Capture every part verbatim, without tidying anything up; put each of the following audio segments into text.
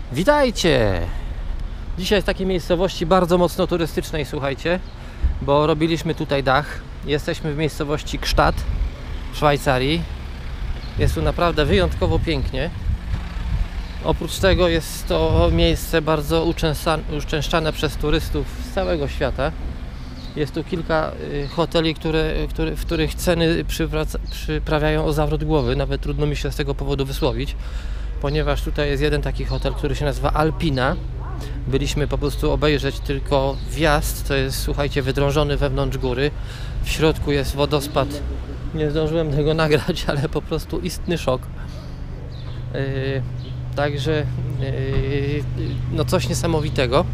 Witajcie! Dzisiaj w takiej miejscowości bardzo mocno turystycznej, słuchajcie, bo robiliśmy tutaj dach. Jesteśmy w miejscowości Gstaad w Szwajcarii. Jest tu naprawdę wyjątkowo pięknie. Oprócz tego jest to miejsce bardzo uczęszczane przez turystów z całego świata. Jest tu kilka hoteli, które, które, w których ceny przyprawiają o zawrót głowy. Nawet trudno mi się z tego powodu wysłowić, ponieważ tutaj jest jeden taki hotel, który się nazywa Alpina. Byliśmy po prostu obejrzeć tylko wjazd, to jest, słuchajcie, wydrążony wewnątrz góry. W środku jest wodospad. Nie zdążyłem tego nagrać, ale po prostu istny szok. Yy, także yy, no coś niesamowitego.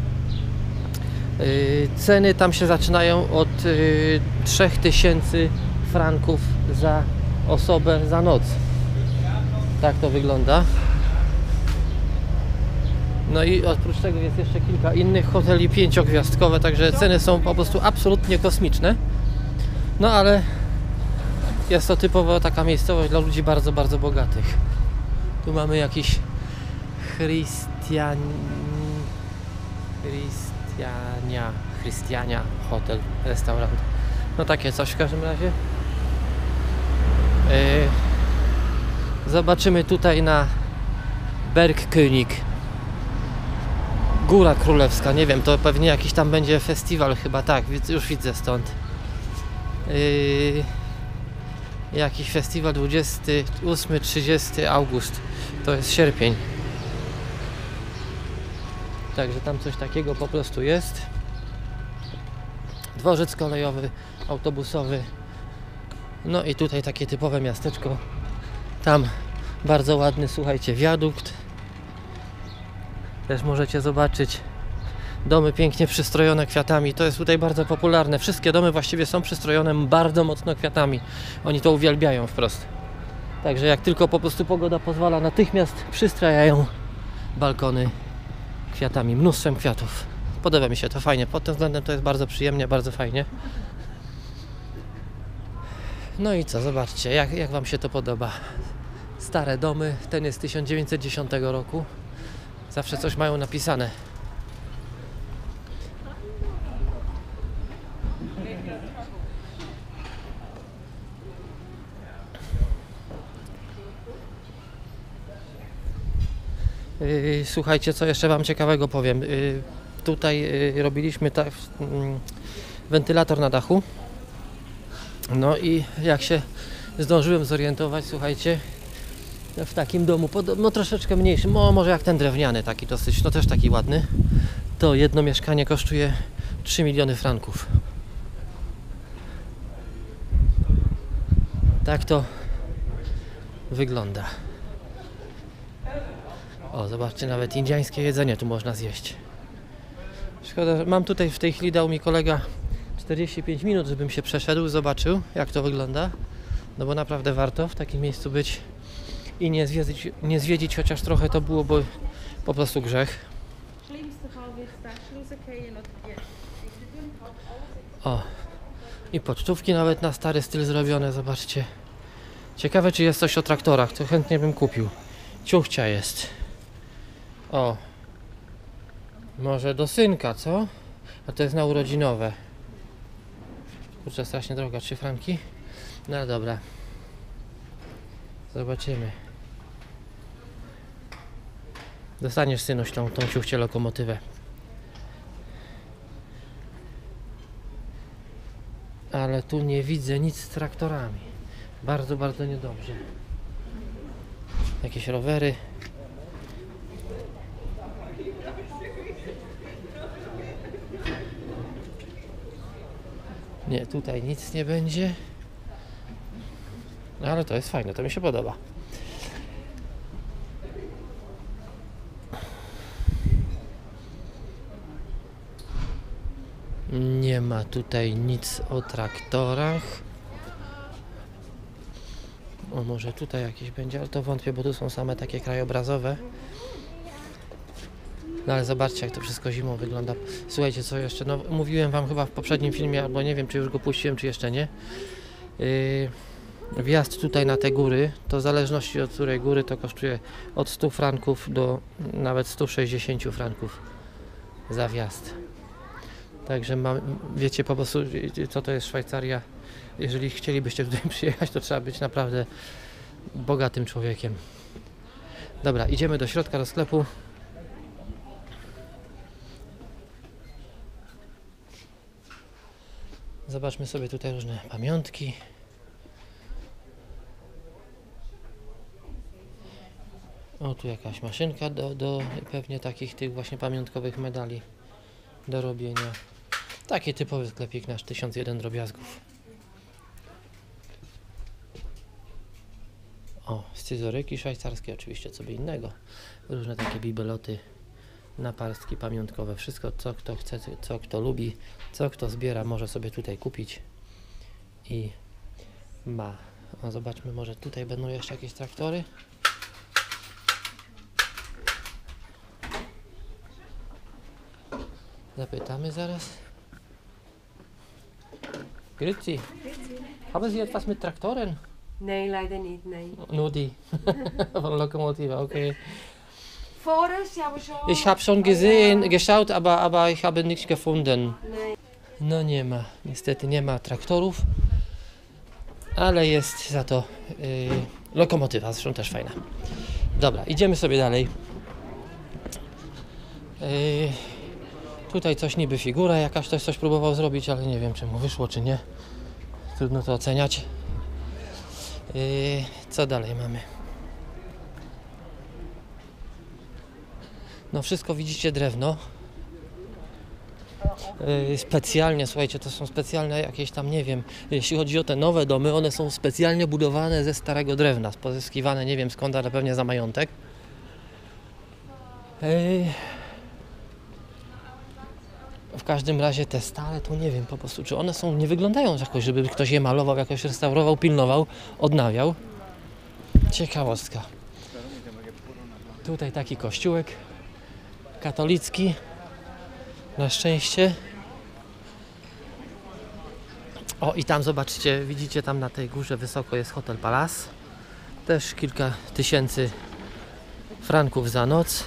Yy, ceny tam się zaczynają od yy, trzech tysięcy franków za osobę za noc. Tak to wygląda. No i oprócz tego jest jeszcze kilka innych hoteli pięciogwiazdkowe, także ceny są po prostu absolutnie kosmiczne. No ale jest to typowo taka miejscowość dla ludzi bardzo, bardzo bogatych. Tu mamy jakiś Christian... Christiania... Christiania Hotel, restaurant. No takie coś w każdym razie. Yy... Zobaczymy tutaj na Bergkönig. Góra Królewska, nie wiem, to pewnie jakiś tam będzie festiwal chyba, tak, już widzę stąd. Yy, jakiś festiwal dwudziesty ósmy trzydziesty august, to jest sierpień. Także tam coś takiego po prostu jest. Dworzec kolejowy, autobusowy. No i tutaj takie typowe miasteczko. Tam bardzo ładny, słuchajcie, wiadukt. Też możecie zobaczyć domy pięknie przystrojone kwiatami. To jest tutaj bardzo popularne. Wszystkie domy właściwie są przystrojone bardzo mocno kwiatami. Oni to uwielbiają wprost. Także jak tylko po prostu pogoda pozwala, natychmiast przystrajają balkony kwiatami, mnóstwem kwiatów. Podoba mi się to fajnie. Pod tym względem to jest bardzo przyjemnie, bardzo fajnie. No i co, zobaczcie, jak, jak Wam się to podoba. Stare domy, ten jest z tysiąc dziewięćset dziesiątego roku. Zawsze coś mają napisane. Yy, słuchajcie, co jeszcze Wam ciekawego powiem. Yy, tutaj yy, robiliśmy ta, yy, wentylator na dachu. No i jak się zdążyłem zorientować, słuchajcie, w takim domu, no troszeczkę mniejszym, no może jak ten drewniany, taki dosyć, no też taki ładny, to jedno mieszkanie kosztuje trzy miliony franków. Tak to wygląda. O, zobaczcie, nawet indyjskie jedzenie tu można zjeść. Szkoda, że mam tutaj w tej chwili, dał mi kolega czterdzieści pięć minut, żebym się przeszedł, zobaczył, jak to wygląda. No bo naprawdę warto w takim miejscu być i nie zwiedzić, nie zwiedzić chociaż trochę, to byłoby po prostu grzech. O, i pocztówki nawet na stary styl zrobione, zobaczcie. Ciekawe, czy jest coś o traktorach, to chętnie bym kupił. Ciuchcia jest. O, może do synka, co? A to jest na urodzinowe. Kurczę, strasznie droga, trzy franki. No dobra. Zobaczymy. Dostaniesz, synuś, tą, tą ciuchcię lokomotywę. Ale tu nie widzę nic z traktorami. Bardzo, bardzo niedobrze. Jakieś rowery. Nie, tutaj nic nie będzie. No ale to jest fajne, to mi się podoba. Nie ma tutaj nic o traktorach. O, może tutaj jakieś będzie, ale to wątpię, bo tu są same takie krajobrazowe. No ale zobaczcie, jak to wszystko zimą wygląda. Słuchajcie, co jeszcze? No, mówiłem Wam chyba w poprzednim filmie, albo nie wiem, czy już go puściłem, czy jeszcze nie. Yy, Wjazd tutaj na te góry, to w zależności od której góry, to kosztuje od stu franków do nawet stu sześćdziesięciu franków za wjazd. Także mam, wiecie po prostu, co to jest Szwajcaria. Jeżeli chcielibyście tutaj przyjechać, to trzeba być naprawdę bogatym człowiekiem. Dobra, idziemy do środka, do sklepu. Zobaczmy sobie tutaj różne pamiątki. O, tu jakaś maszynka do, do pewnie takich tych właśnie pamiątkowych medali do robienia. Taki typowy sklepik nasz, tysiąc jeden drobiazgów. O, scyzoryki szwajcarskie, oczywiście co by innego. Różne takie bibeloty, naparstki pamiątkowe. Wszystko co kto chce, co kto lubi, co kto zbiera, może sobie tutaj kupić i ma. O, zobaczmy, może tutaj będą jeszcze jakieś traktory. Zapytamy zaraz. Grüezi. Haben Sie etwas mit Traktoren? Nee, leider nicht, nein. Nur die. Von Lokomotive, okay. Forest, ja, aber schon. Ich habe schon gesehen, geschaut, aber, aber ich habe nichts gefunden. Nein. No nie ma, niestety nie ma traktorów, ale jest za to yy, lokomotywa, zresztą też fajna. Dobra, idziemy sobie dalej. Yy, tutaj coś niby figura, jakaś ktoś coś próbował zrobić, ale nie wiem czy mu wyszło czy nie. Trudno to oceniać. Yy, co dalej mamy? No wszystko widzicie drewno. Yy, specjalnie, słuchajcie, to są specjalne jakieś tam, nie wiem, jeśli chodzi o te nowe domy, one są specjalnie budowane ze starego drewna, pozyskiwane nie wiem skąd, ale pewnie za majątek. Yy, w każdym razie te stare, to nie wiem po prostu, czy one są, nie wyglądają jakoś, żeby ktoś je malował, jakoś restaurował, pilnował, odnawiał. Ciekawostka. Tutaj taki kościółek katolicki. Na szczęście. O, i tam zobaczcie, widzicie tam na tej górze wysoko jest Hotel Palace. Też kilka tysięcy franków za noc.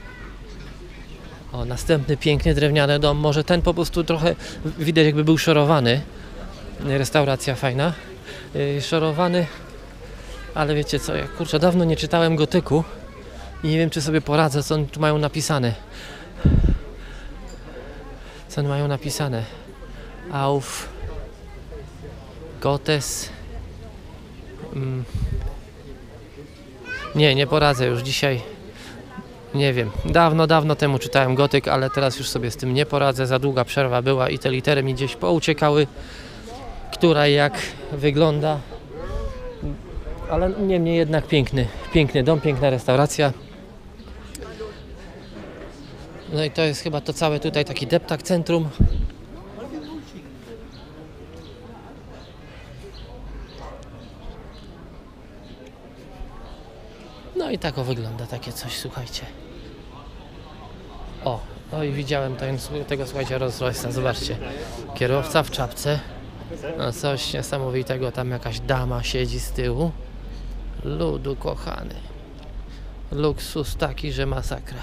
O, następny piękny drewniany dom. Może ten po prostu trochę widać jakby był szorowany. Restauracja fajna. Yy, szorowany. Ale wiecie co, ja kurczę, dawno nie czytałem gotyku. I nie wiem czy sobie poradzę, co oni tu mają napisane. Co oni mają napisane? Auf Gottes. Mm. Nie, nie poradzę już dzisiaj. Nie wiem. Dawno, dawno temu czytałem gotyk, ale teraz już sobie z tym nie poradzę. Za długa przerwa była i te litery mi gdzieś pouciekały. Która jak wygląda. Ale niemniej jednak piękny, piękny dom, piękna restauracja. No i to jest chyba to całe tutaj taki deptak centrum. No i tak o wygląda takie coś, słuchajcie. O, no i widziałem ten, tego, słuchajcie, Rolls Royce'a, zobaczcie. Kierowca w czapce. No coś niesamowitego, tam jakaś dama siedzi z tyłu. Ludu kochany. Luksus taki, że masakra.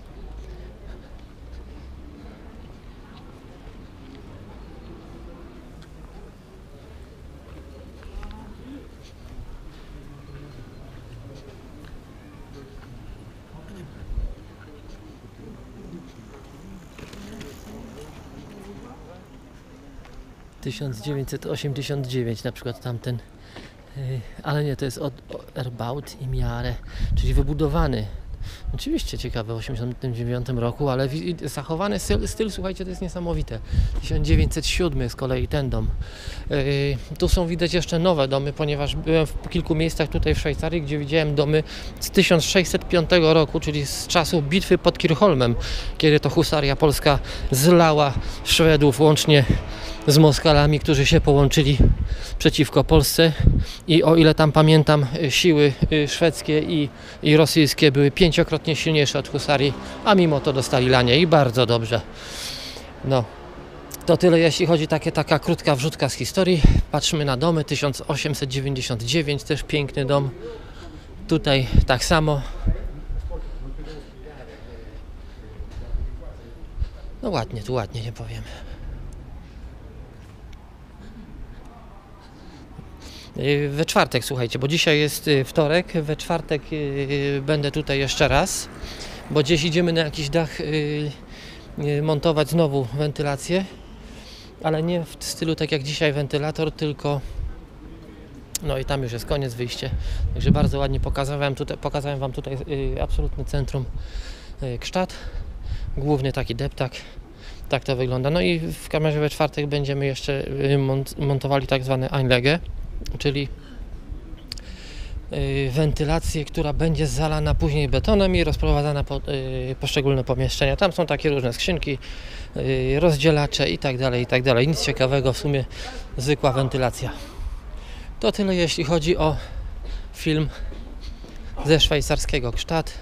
tysiąc dziewięćset osiemdziesiąt dziewięć na przykład tamten, yy, ale nie, to jest od erbaut im Jahre, czyli wybudowany. Oczywiście ciekawe w osiemdziesiątym dziewiątym roku, ale zachowany styl, styl, słuchajcie, to jest niesamowite. tysiąc dziewięćset siódmy z kolei ten dom. Yy, tu są widać jeszcze nowe domy, ponieważ byłem w kilku miejscach tutaj w Szwajcarii, gdzie widziałem domy z tysiąc sześćset piątego roku, czyli z czasów bitwy pod Kirchholmem, kiedy to husaria polska zlała Szwedów łącznie z Moskalami, którzy się połączyli przeciwko Polsce i o ile tam pamiętam, siły szwedzkie i, i rosyjskie były pięciokrotnie silniejsze od husarii, a mimo to dostali lanie i bardzo dobrze. No, To tyle, jeśli chodzi takie, taka krótka wrzutka z historii. Patrzmy na domy. tysiąc osiemset dziewięćdziesiąt dziewięć, też piękny dom. Tutaj tak samo. No ładnie, tu ładnie, nie powiem. We czwartek, słuchajcie, bo dzisiaj jest wtorek, we czwartek będę tutaj jeszcze raz, bo gdzieś idziemy na jakiś dach montować znowu wentylację, ale nie w stylu tak jak dzisiaj wentylator, tylko no i tam już jest koniec, wyjście. Także bardzo ładnie pokazałem, tutaj, pokazałem Wam tutaj absolutne centrum Gstaad, główny taki deptak. Tak to wygląda. No i w kamerze we czwartek będziemy jeszcze mont montowali tak zwane Einlege, czyli yy, wentylację, która będzie zalana później betonem i rozprowadzana po yy, poszczególne pomieszczenia. Tam są takie różne skrzynki, yy, rozdzielacze i tak dalej, i tak dalej. Nic ciekawego, w sumie zwykła wentylacja. To tyle, jeśli chodzi o film ze szwajcarskiego Gstaad.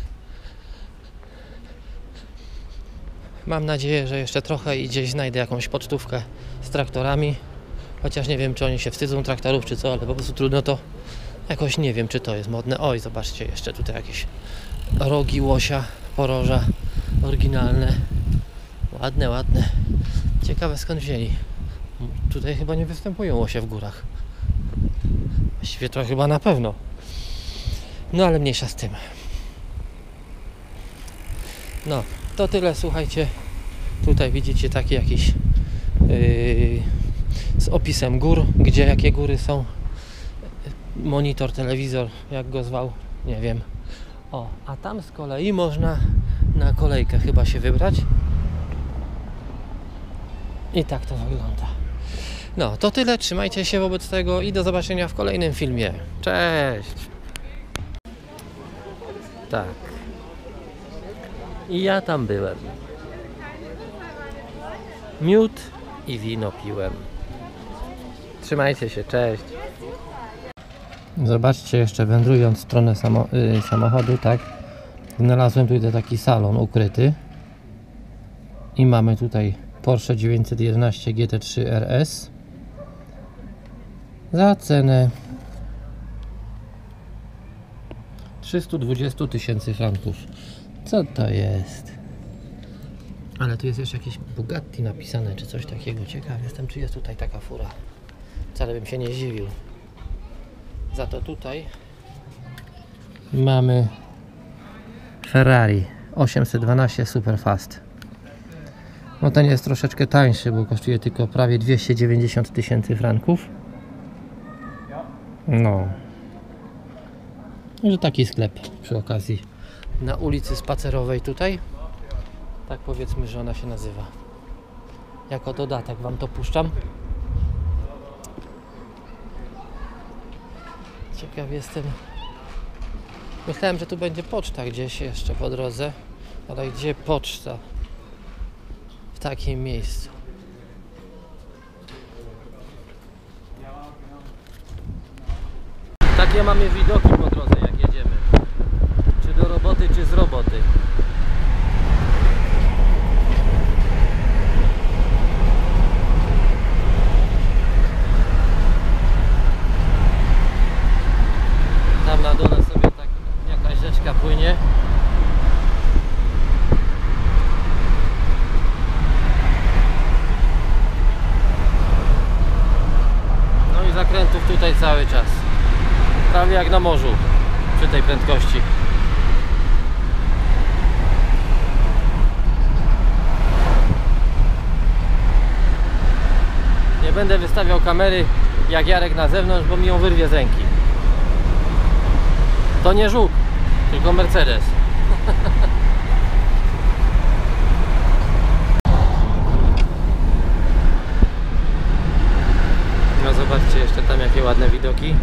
Mam nadzieję, że jeszcze trochę i gdzieś znajdę jakąś pocztówkę z traktorami. Chociaż nie wiem, czy oni się wstydzą traktorów, czy co, ale po prostu trudno to. Jakoś nie wiem, czy to jest modne. Oj, zobaczcie, jeszcze tutaj jakieś rogi łosia, poroża oryginalne. Ładne, ładne. Ciekawe, skąd wzięli. Tutaj chyba nie występują łosie w górach. Właściwie to chyba na pewno. No ale mniejsza z tym. No, to tyle, słuchajcie. Tutaj widzicie taki jakiś yy, z opisem gór, gdzie jakie góry są. Monitor, telewizor, jak go zwał, nie wiem. O, a tam z kolei można na kolejkę chyba się wybrać. I tak to wygląda. No, to tyle, trzymajcie się wobec tego i do zobaczenia w kolejnym filmie. Cześć! Tak. I ja tam byłem. Miód i wino piłem. Trzymajcie się, cześć. Zobaczcie, jeszcze wędrując w stronę samo, yy, samochodu, tak, znalazłem tutaj taki salon ukryty. I mamy tutaj Porsche dziewięćset jedenaście G T trzy R S za cenę trzysta dwadzieścia tysięcy franków. Co to jest? Ale tu jest jeszcze jakieś Bugatti napisane, czy coś takiego. Ciekaw jestem, czy jest tutaj taka fura. Wcale bym się nie zdziwił. Za to tutaj mamy Ferrari osiemset dwanaście Superfast. No ten jest troszeczkę tańszy, bo kosztuje tylko prawie dwieście dziewięćdziesiąt tysięcy franków. No. Że taki sklep przy okazji na ulicy Spacerowej tutaj. Tak powiedzmy, że ona się nazywa. Jako dodatek Wam to puszczam. Ciekaw jestem. Myślałem, że tu będzie poczta gdzieś jeszcze po drodze. Ale gdzie poczta? W takim miejscu. Takie mamy widoki po drodze, jak jedziemy. Czy do roboty, czy z roboty. Tam na dole sobie tak jakaś rzeczka płynie. No i zakrętów tutaj cały czas. Prawie jak na morzu przy tej prędkości. Nie będę wystawiał kamery jak Jarek na zewnątrz, bo mi ją wyrwie z ręki. To nie żuk, tylko Mercedes. No zobaczcie jeszcze tam jakie ładne widoki.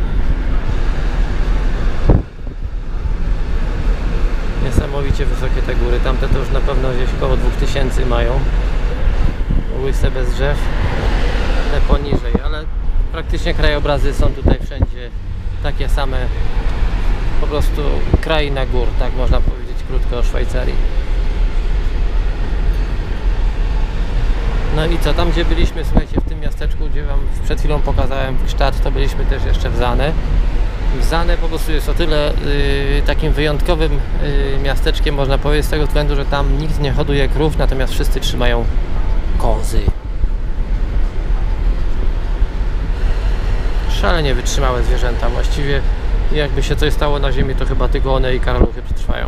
Niesamowicie wysokie te góry. Tamte to już na pewno gdzieś koło dwóch tysięcy mają. Łyse bez drzew. Te poniżej, ale praktycznie krajobrazy są tutaj wszędzie takie same. Po prostu kraina gór, tak można powiedzieć krótko o Szwajcarii. No i co, tam gdzie byliśmy, słuchajcie, w tym miasteczku, gdzie wam przed chwilą pokazałem Gstaad, to byliśmy też jeszcze w Zane. Zane po prostu jest o tyle y, takim wyjątkowym y, miasteczkiem, można powiedzieć, z tego względu, że tam nikt nie hoduje krów, natomiast wszyscy trzymają kozy. Szalenie wytrzymałe zwierzęta, właściwie jakby się coś stało na ziemi, to chyba tylko one i karaluchy przetrwają.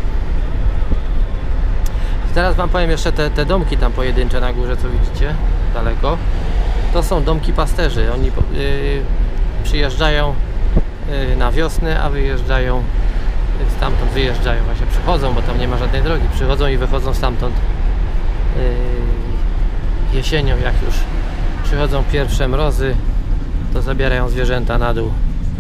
Teraz wam powiem jeszcze te, te domki tam pojedyncze na górze, co widzicie daleko. To są domki pasterzy. Oni yy, przyjeżdżają yy, na wiosnę, a wyjeżdżają yy, stamtąd, wyjeżdżają, właśnie przychodzą, bo tam nie ma żadnej drogi. Przychodzą i wychodzą stamtąd yy, jesienią, jak już przychodzą pierwsze mrozy, to zabierają zwierzęta na dół.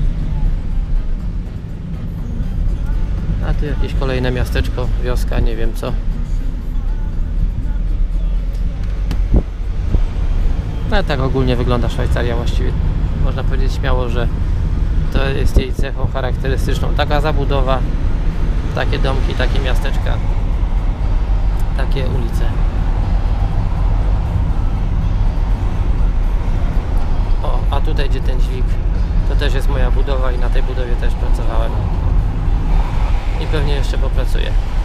A tu jakieś kolejne miasteczko, wioska, nie wiem co. No tak ogólnie wygląda Szwajcaria, właściwie można powiedzieć śmiało, że to jest jej cechą charakterystyczną. Taka zabudowa, takie domki, takie miasteczka, takie ulice. O, a tutaj gdzie ten dźwig, to też jest moja budowa i na tej budowie też pracowałem. I pewnie jeszcze popracuję.